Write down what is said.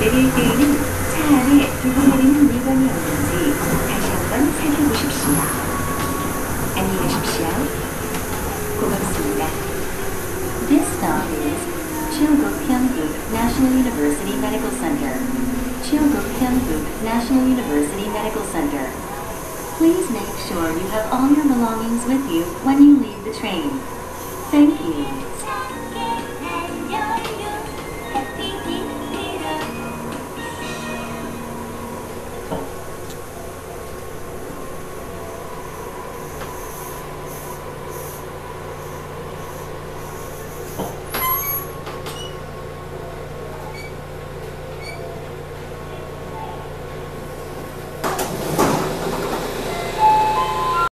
내릴 때에는 차 안에 두고 내리는 물건이 없는지 다시 한번 살펴보십시오. 안녕히 가십시오. 고맙습니다. This stop is Chilguk-Pyeongguk National University Medical Center. Chilguk-Pyeongguk National University Medical Center. Please make sure you have all your belongings with you when you leave the train. Thank you.